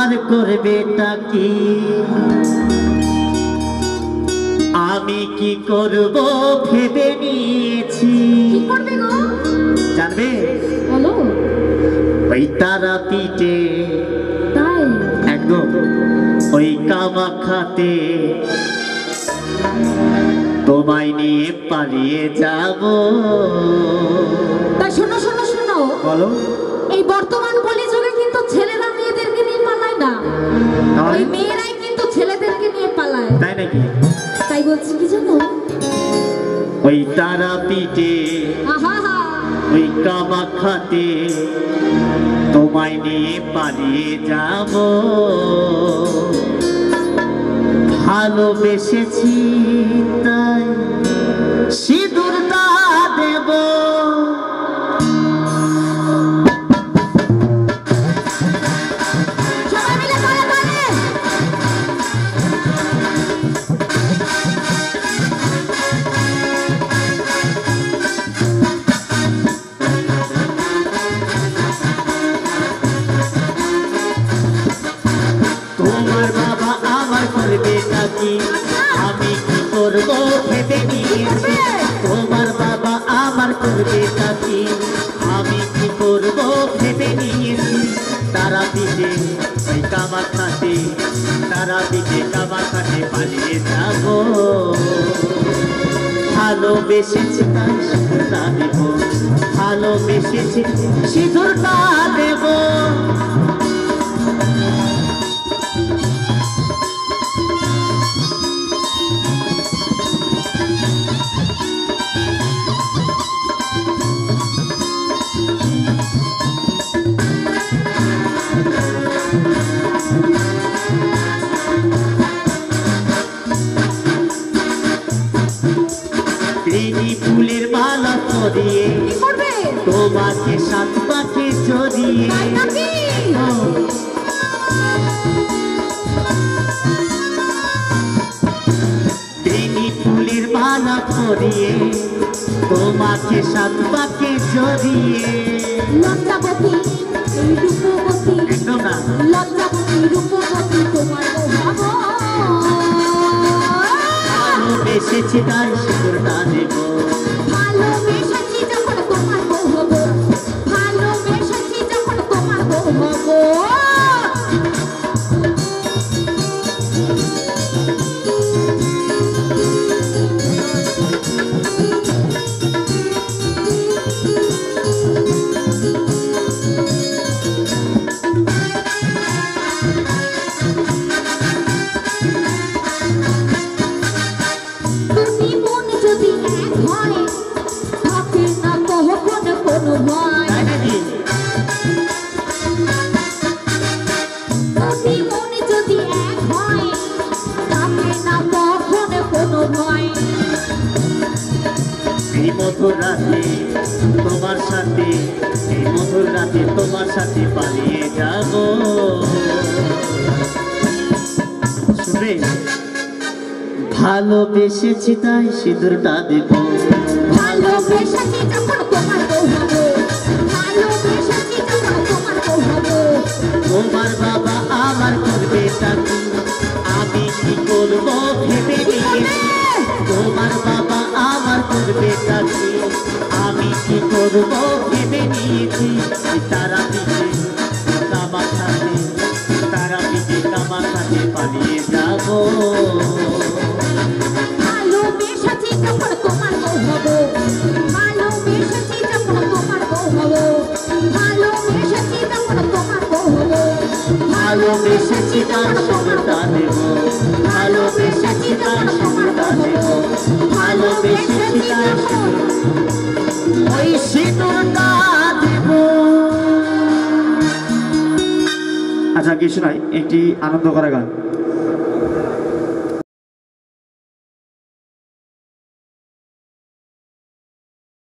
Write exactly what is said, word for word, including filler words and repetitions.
আমার করবেটা কি আমি কি করব ভেবে নিয়েছি কি করবে গো জানবে বলো ওই তারাপীঠে তাই একদম ওই কামাখ্যাতে তোমায় নিয়ে পালিয়ে যাব তা শোনো শোনো শোনো বলো এই বর্তমান কলিযুগে কিন্তু ছেলেরা মেয়েদেরকে নিয়ে পালায় না ওই মেয়েরাই কিন্তু ছেলেদেরকে নিয়ে পালায় তাই নাকি তাই বলছি কি জানো ওই তারাপীঠে আহা হা ওই কামাখ্যাতে তোমায় নিয়ে পালিয়ে যাব ভালোবেসেছি তাই সিঁদুরটা দেব সবাই মিলে বলে বলে তোমার বাবা আমার করবেটা কি আমি কি করব ভেবে নিয়েছি তোমার বাবা আমার করবেটা কি আমি কি করব ভেবে নিয়েছি তারাপীঠে ওই কামাখ্যাতে তারাপীঠে কামাখ্যাতে পালিয়ে যাব ভালোবেসেছি তাই সিঁদুরটা দেব ভালোবেসেছি সিঁদুরটা দেব প্রেমী ফুলের মালা পরিয়ে কি করবে তোমাকে সাত পাকে জড়িয়ে তাই নাকি প্রেমী ফুলের মালা পরিয়ে তোমাকে সাত পাকে জড়িয়ে লজ্জাবতী এই রূপবতী একদম না লজ্জাবতী রূপবতী তোমার ভাব ভালোবেসেছি তাই সিঁদুরটা দেব ভালোবেসেছি যখন তোমার বউ হব ভালোবেসেছি যখন তোমার বউ হব দুটি মন যদি এক হয় থাকে না কখনো কোনো ভয় তাই নাকি দুটি মন যদি এক হয় থাকে না কখনো কোনো ভয় এই মধুর রাতে তোমার সাথে এই মধুর রাতে তোমার সাথে পালিয়ে যাব শুনবে ভালোবেসেছি তাই সিঁদুরটা দেব ভালোবেসেছি যখন তোমার বউ হব ভালোবেসেছি যখন তোমার বউ হব তোমার বাবা আমার করবেটা কি আমি কি করব ভেবে নিয়েছি তোমার বাবা আমার করবেটা কি আমি কি করব ভেবে নিয়েছি এই তারাপীঠে কামাখ্যাতে তারাপীঠে কামাখ্যাতে পালিয়ে যাব ভালোবেসেছি যখন তোমার বউ হব ভালোবেসেছি যখন তোমার বউ হব ভালোবেসেছি যখন তোমার বউ হব ভালোবেসেছি তার সিঁদুরটা দেব ভালোবেসেছি তার সিঁদুরটা দেব ভালোবেসেছি তার ওই সিঁদুরটা দেব। আচ্ছা কি শোনাই একটি আনন্দ করা গান।